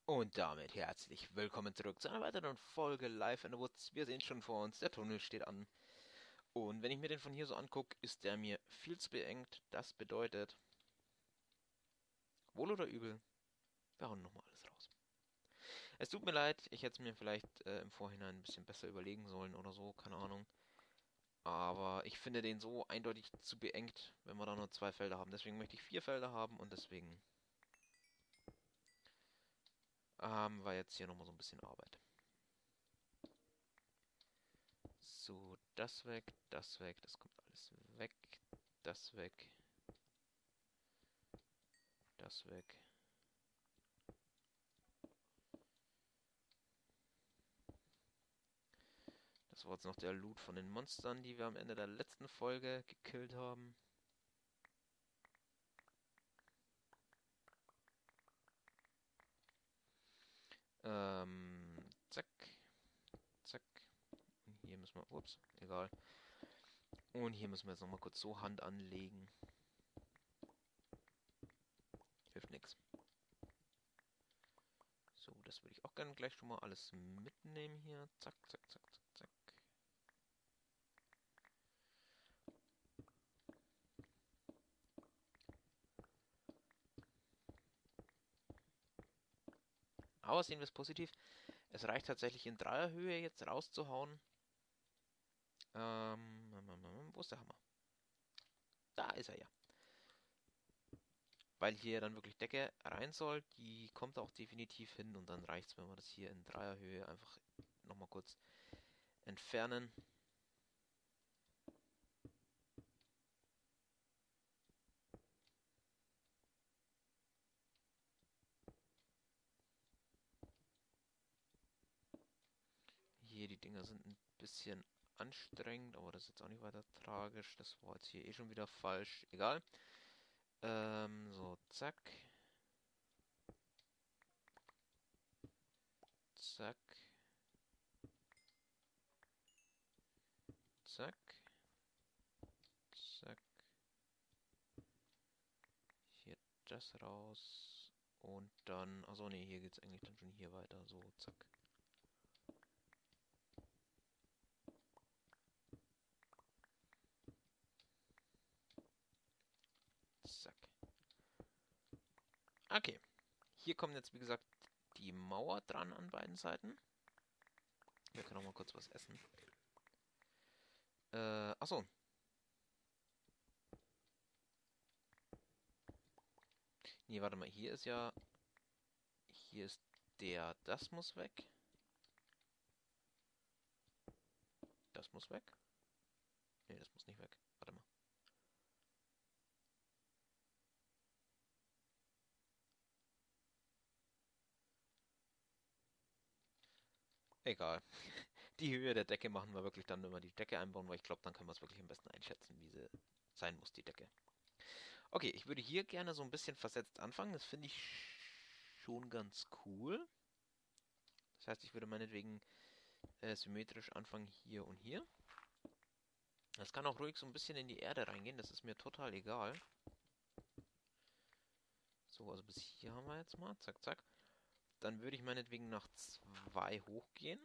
Und damit herzlich willkommen zurück zu einer weiteren Folge Live in the Woods. Wir sehen schon vor uns, der Tunnel steht an. Und wenn ich mir den von hier so angucke, ist der mir viel zu beengt. Das bedeutet, wohl oder übel, wir hauen nochmal alles raus. Es tut mir leid, ich hätte es mir vielleicht im Vorhinein ein bisschen besser überlegen sollen oder so, keine Ahnung. Aber ich finde den so eindeutig zu beengt, wenn wir da nur zwei Felder haben. Deswegen möchte ich vier Felder haben und deswegen haben wir jetzt hier nochmal so ein bisschen Arbeit. So, das weg, das kommt alles weg, das weg, das weg. Das war jetzt noch der Loot von den Monstern, die wir am Ende der letzten Folge gekillt haben. Zack, zack. Und hier müssen wir, ups, egal. Und hier müssen wir jetzt nochmal kurz so Hand anlegen. Hilft nichts. So, das würde ich auch gerne gleich schon mal alles mitnehmen hier. Zack, zack, zack, zack, zack. Aber sehen wir es positiv. Es reicht tatsächlich in Dreierhöhe jetzt rauszuhauen. Wo ist der Hammer? Da ist er ja. Weil hier dann wirklich Decke rein soll, die kommt auch definitiv hin und dann reicht es, wenn wir das hier in Dreierhöhe einfach nochmal kurz entfernen. Hier, die Dinger sind ein bisschen anstrengend, aber das ist jetzt auch nicht weiter tragisch. Das war jetzt hier eh schon wieder falsch. Egal. So, zack. Zack. Zack. Zack. Hier das raus. Und dann, achso, nee, hier geht es eigentlich dann schon hier weiter. So, zack. Zack. Okay. Hier kommt jetzt, wie gesagt, die Mauer dran an beiden Seiten. Wir können auch mal kurz was essen. Achso. Nee, warte mal. Hier ist ja. Hier ist der. Das muss weg. Das muss weg. Nee, das muss nicht weg. Warte mal. Egal. Die Höhe der Decke machen wir wirklich dann, wenn wir die Decke einbauen, weil ich glaube, dann können wir es wirklich am besten einschätzen, wie sie sein muss, die Decke. Okay, ich würde hier gerne so ein bisschen versetzt anfangen. Das finde ich schon ganz cool. Das heißt, ich würde meinetwegen symmetrisch anfangen hier und hier. Das kann auch ruhig so ein bisschen in die Erde reingehen, das ist mir total egal. So, also bis hier haben wir jetzt mal. Zack, zack. Dann würde ich meinetwegen nach 2 hochgehen.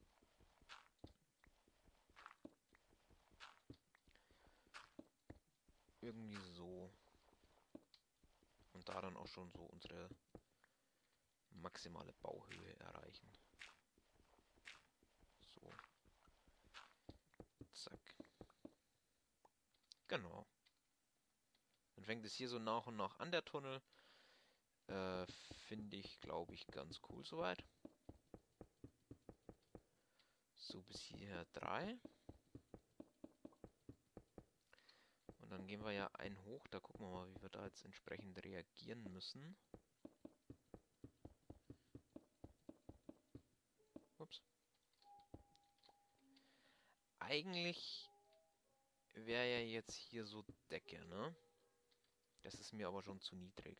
Irgendwie so. Und da dann auch schon so unsere maximale Bauhöhe erreichen. So. Zack. Genau. Dann fängt es hier so nach und nach an, der Tunnel. Finde ich, glaube ich, ganz cool soweit. So, bis hierher 3. Und dann gehen wir ja einen hoch. Da gucken wir mal, wie wir da jetzt entsprechend reagieren müssen. Ups. Eigentlich wäre ja jetzt hier so Decke, ne? Das ist mir aber schon zu niedrig.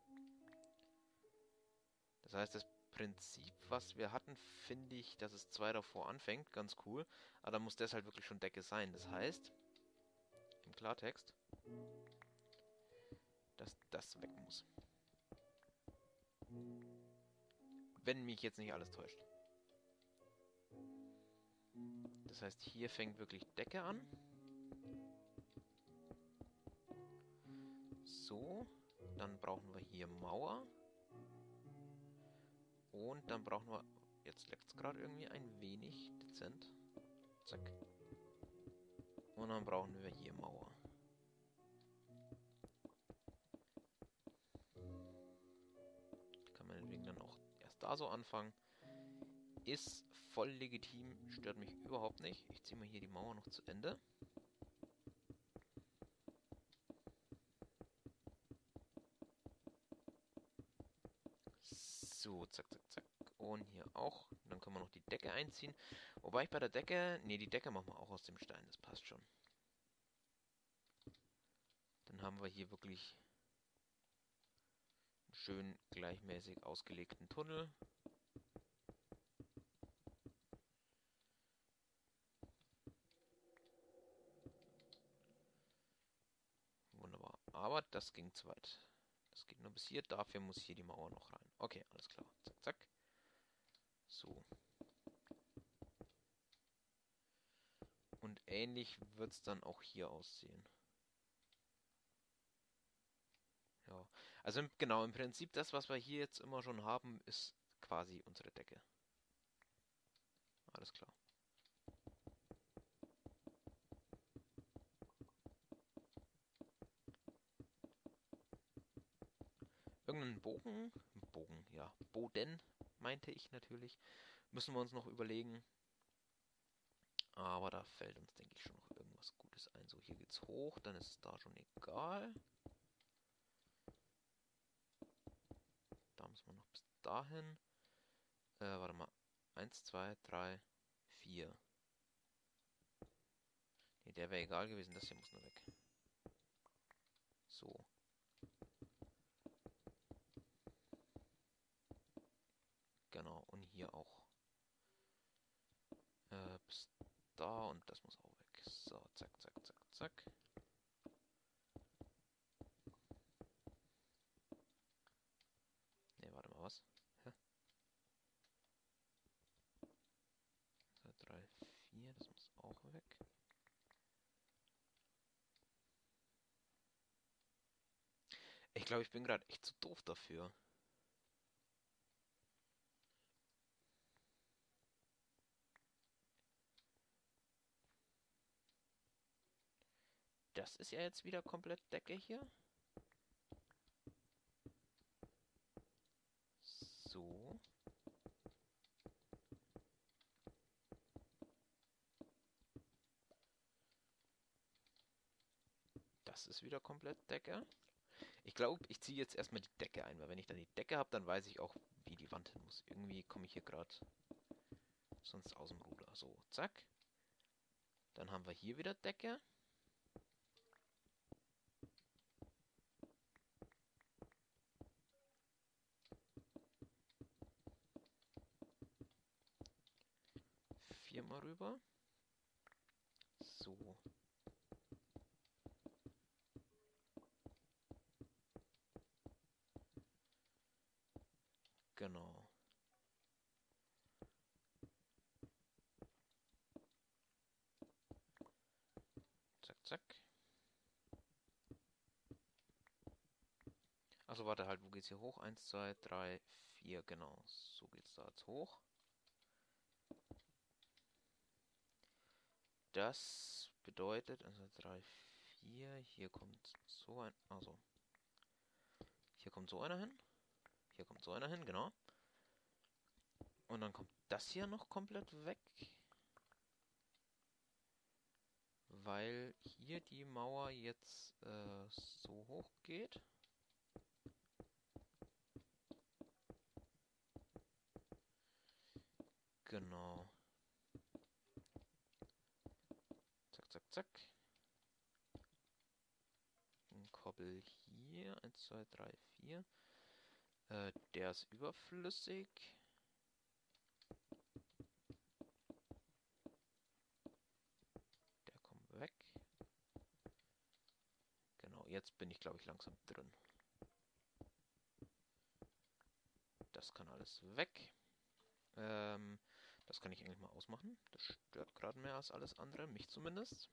Das heißt, das Prinzip, was wir hatten, finde ich, dass es 2 davor anfängt, ganz cool. Aber dann muss das halt wirklich schon Decke sein. Das heißt, im Klartext, dass das weg muss. Wenn mich jetzt nicht alles täuscht. Das heißt, hier fängt wirklich Decke an. So, dann brauchen wir hier Mauer. Und dann brauchen wir... Jetzt leckt es gerade irgendwie ein wenig dezent. Zack. Und dann brauchen wir hier Mauer. Kann man deswegen dann auch erst da so anfangen. Ist voll legitim, stört mich überhaupt nicht. Ich ziehe mal hier die Mauer noch zu Ende. So, zack, zack, zack. Und hier auch. Dann können wir noch die Decke einziehen. Wobei ich bei der Decke... Ne, die Decke machen wir auch aus dem Stein. Das passt schon. Dann haben wir hier wirklich einen schön gleichmäßig ausgelegten Tunnel. Wunderbar. Aber das ging zu weit. Das geht nur bis hier. Dafür muss hier die Mauer noch rein. Okay, alles klar. Zack, zack. So. Und ähnlich wird es dann auch hier aussehen. Ja. Also genau, im Prinzip das, was wir hier jetzt immer schon haben, ist quasi unsere Decke. Alles klar. Irgendeinen Bogen, ja, Boden, meinte ich natürlich, müssen wir uns noch überlegen. Aber da fällt uns, denke ich, schon noch irgendwas Gutes ein. So, hier geht's hoch, dann ist es da schon egal. Da müssen wir noch bis dahin. Warte mal. 1, 2, 3, 4. Ne, der wäre egal gewesen, das hier muss nur weg. So. Genau, und hier auch. Bis da und das muss auch weg. So, zack, zack, zack, zack. Ne, warte mal, was? Hä? 2, 3, 4, das muss auch weg. Ich glaube, ich bin gerade echt zu doof dafür. Das ist ja jetzt wieder komplett Decke hier. So. Das ist wieder komplett Decke. Ich glaube, ich ziehe jetzt erstmal die Decke ein, weil wenn ich dann die Decke habe, dann weiß ich auch, wie die Wand hin muss. Irgendwie komme ich hier gerade sonst aus dem Ruder. So, zack. Dann haben wir hier wieder Decke. Viermal rüber. So. Genau. Zack, zack. Also warte halt, wo geht's hier hoch? 1, 2, 3, 4, genau. So geht's da jetzt hoch. Das bedeutet, also 3, 4, hier kommt so ein, also hier kommt so einer hin. Hier kommt so einer hin, genau. Und dann kommt das hier noch komplett weg. Weil hier die Mauer jetzt so hoch geht. Genau. Zack, zack, zack. Ein Koppel hier. 1, 2, 3, 4. Der ist überflüssig. Der kommt weg. Genau, jetzt bin ich, glaube ich, langsam drin. Das kann alles weg. Das kann ich eigentlich mal ausmachen. Das stört gerade mehr als alles andere, mich zumindest.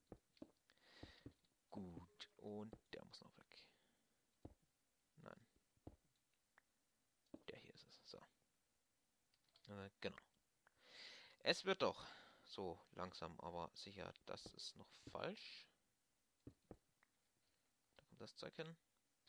Gut, und der muss noch weg. Nein. Der hier ist es. So. Genau. Es wird doch. So, langsam, aber sicher. Das ist noch falsch. Da kommt das Zeug hin.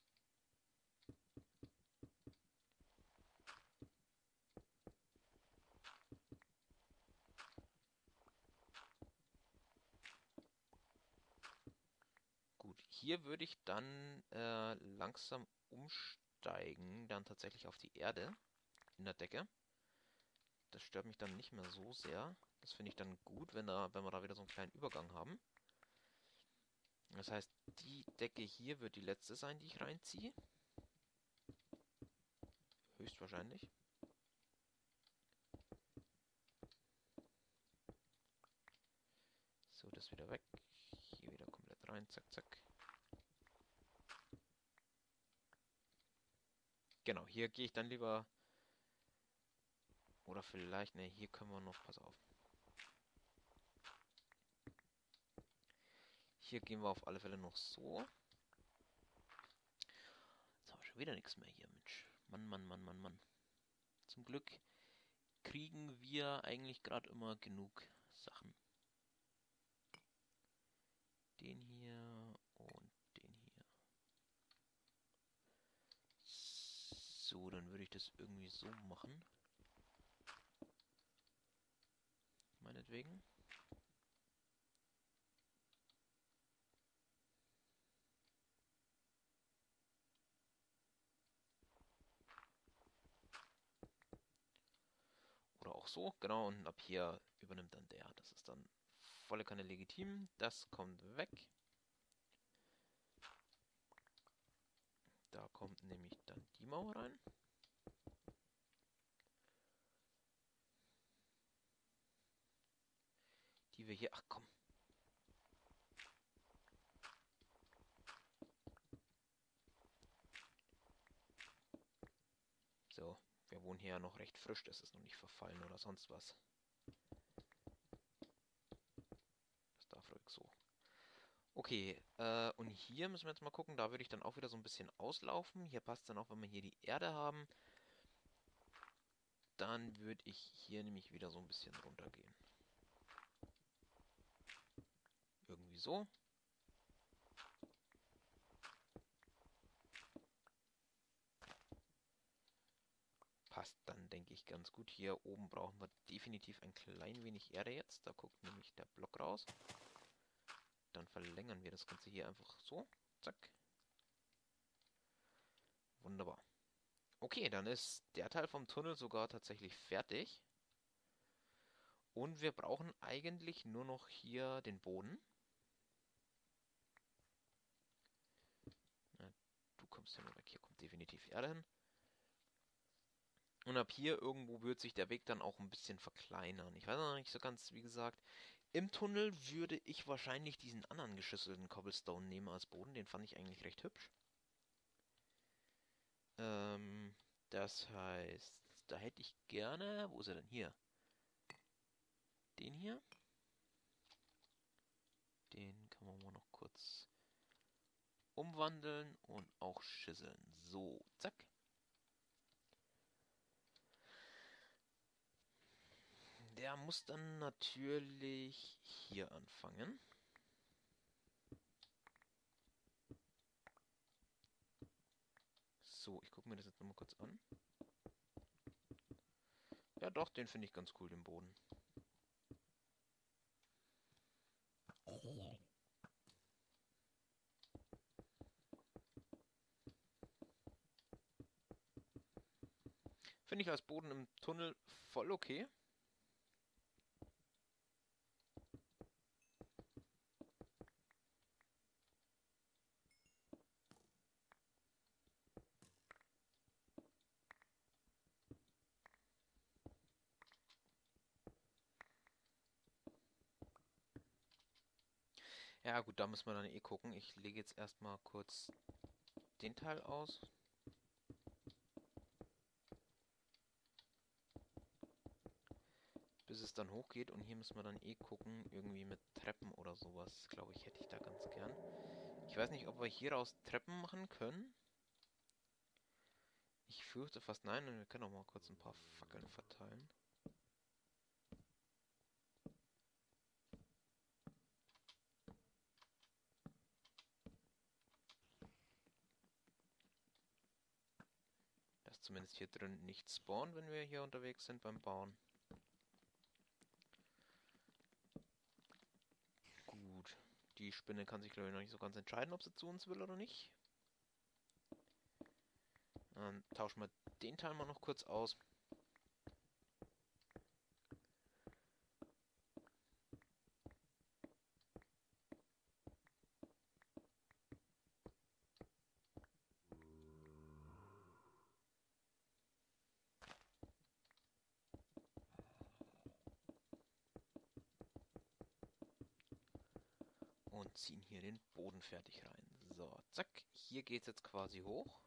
Gut, hier würde ich dann langsam umsteigen, dann tatsächlich auf die Erde in der Decke. Das stört mich dann nicht mehr so sehr. Das finde ich dann gut, wenn wir da wieder so einen kleinen Übergang haben. Das heißt, die Decke hier wird die letzte sein, die ich reinziehe. Höchstwahrscheinlich. So, das wieder weg. Hier wieder komplett rein. Zack, zack. Genau, hier gehe ich dann lieber... Oder vielleicht... Ne, hier können wir noch... Pass auf. Hier gehen wir auf alle Fälle noch so. Jetzt haben wir schon wieder nichts mehr hier, Mensch. Mann, Mann, Mann, Mann, Mann. Zum Glück kriegen wir eigentlich gerade immer genug Sachen. Den hier und den hier. So, dann würde ich das irgendwie so machen. Meinetwegen. Oder auch so, genau, und ab hier übernimmt dann der. Das ist dann volle Kanne legitim. Das kommt weg. Da kommt nämlich dann die Mauer rein. Die wir hier... Ach komm. So, wir wohnen hier ja noch recht frisch. Das ist noch nicht verfallen oder sonst was. Das darf ruhig so. Okay, und hier müssen wir jetzt mal gucken. Da würde ich dann auch wieder so ein bisschen auslaufen. Hier passt dann auch, wenn wir hier die Erde haben. Dann würde ich hier nämlich wieder so ein bisschen runtergehen. Irgendwie so. Passt dann, denke ich, ganz gut. Hier oben brauchen wir definitiv ein klein wenig Erde jetzt. Da guckt nämlich der Block raus. Dann verlängern wir das Ganze hier einfach so. Zack. Wunderbar. Okay, dann ist der Teil vom Tunnel sogar tatsächlich fertig. Und wir brauchen eigentlich nur noch hier den Boden. Na, du kommst hier mal weg. Hier kommt definitiv Erde hin. Und ab hier irgendwo wird sich der Weg dann auch ein bisschen verkleinern. Ich weiß noch nicht so ganz, wie gesagt. Im Tunnel würde ich wahrscheinlich diesen anderen geschüsselten Cobblestone nehmen als Boden. Den fand ich eigentlich recht hübsch. Das heißt, da hätte ich gerne... Wo ist er denn? Hier. Den hier. Den kann man mal noch kurz umwandeln und auch schüsseln. So, zack. Der muss dann natürlich hier anfangen. So, ich gucke mir das jetzt nochmal kurz an. Ja doch, den finde ich ganz cool, den Boden. Finde ich als Boden im Tunnel voll okay. Ja gut, da müssen wir dann eh gucken. Ich lege jetzt erstmal kurz den Teil aus. bis es dann hochgeht. Und hier müssen wir dann eh gucken, irgendwie mit Treppen oder sowas, glaube ich, hätte ich da ganz gern. Ich weiß nicht, ob wir hier aus Treppen machen können. Ich fürchte fast nein, und wir können auch mal kurz ein paar Fackeln verteilen. Dass zumindest hier drin nicht spawnt, wenn wir hier unterwegs sind beim Bauen. Gut. Die Spinne kann sich, glaube ich, noch nicht so ganz entscheiden, ob sie zu uns will oder nicht. Dann tauschen wir den Teil mal noch kurz aus. Und ziehen hier den Boden fertig rein. So, zack. Hier geht es jetzt quasi hoch.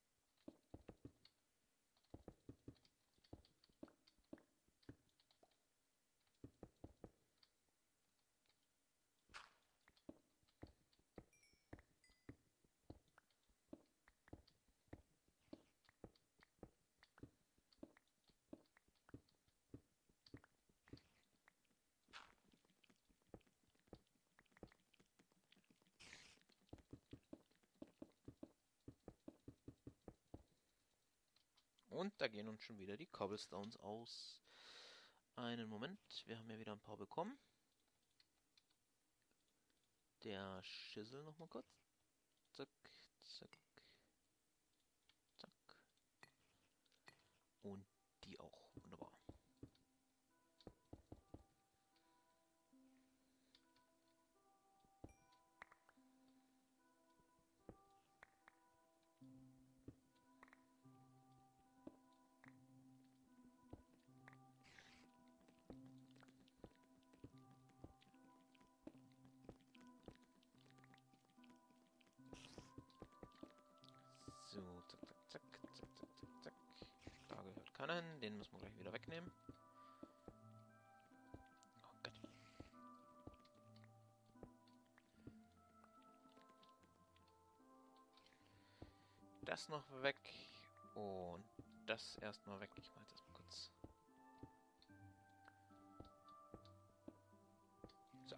Und da gehen uns schon wieder die Cobblestones aus. Einen Moment, wir haben ja wieder ein paar bekommen. Der Schissel nochmal kurz. Zack, zack, zack. Und die auch. Wunderbar. So, zack, zack, zack, zack, zack, zack, zack. Da gehört keiner hin, den müssen wir gleich wieder wegnehmen. Oh Gott. Das noch weg und das erstmal weg. Ich mache jetzt erstmal kurz. So.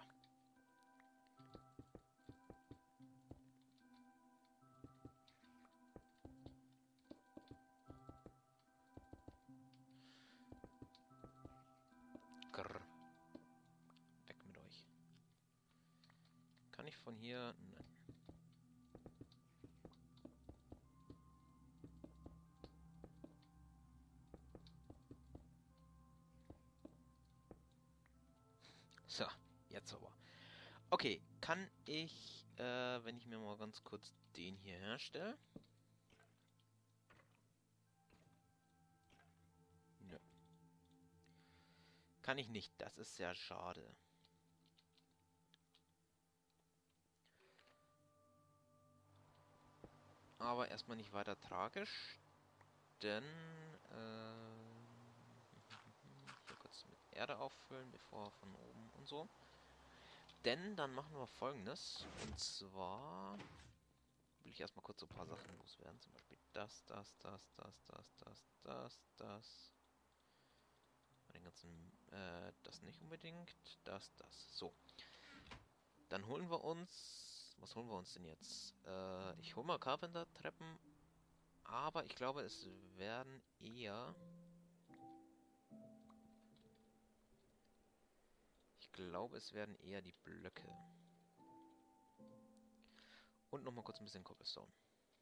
Grrr. Weg mit euch. Kann ich von hier... Nein. So, jetzt aber. Okay, kann ich, wenn ich mir mal ganz kurz den hier herstelle. Nö. Kann ich nicht, das ist sehr schade. Aber erstmal nicht weiter tragisch, denn, hier kurz mit Erde auffüllen, bevor von oben und so. Denn dann machen wir Folgendes, und zwar will ich erstmal kurz so ein paar Sachen loswerden, zum Beispiel das. Den ganzen, das nicht unbedingt, das. So, dann holen wir uns, was holen wir uns denn jetzt? Ich hole mal Carpenter-Treppen, aber ich glaube, es werden eher... Ich glaube, es werden eher die Blöcke. Und nochmal kurz ein bisschen Cobblestone.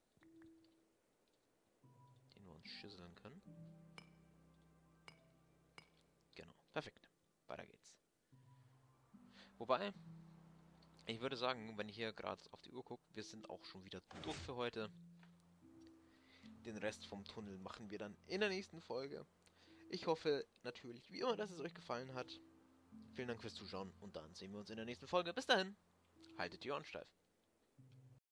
Den wir uns schüsseln können. Genau, perfekt. Weiter geht's. Wobei, ich würde sagen, wenn ich hier gerade auf die Uhr gucke, wir sind auch schon wieder durch für heute. Den Rest vom Tunnel machen wir dann in der nächsten Folge. Ich hoffe natürlich, wie immer, dass es euch gefallen hat. Vielen Dank fürs Zuschauen und dann sehen wir uns in der nächsten Folge. Bis dahin, haltet die Ohren steif.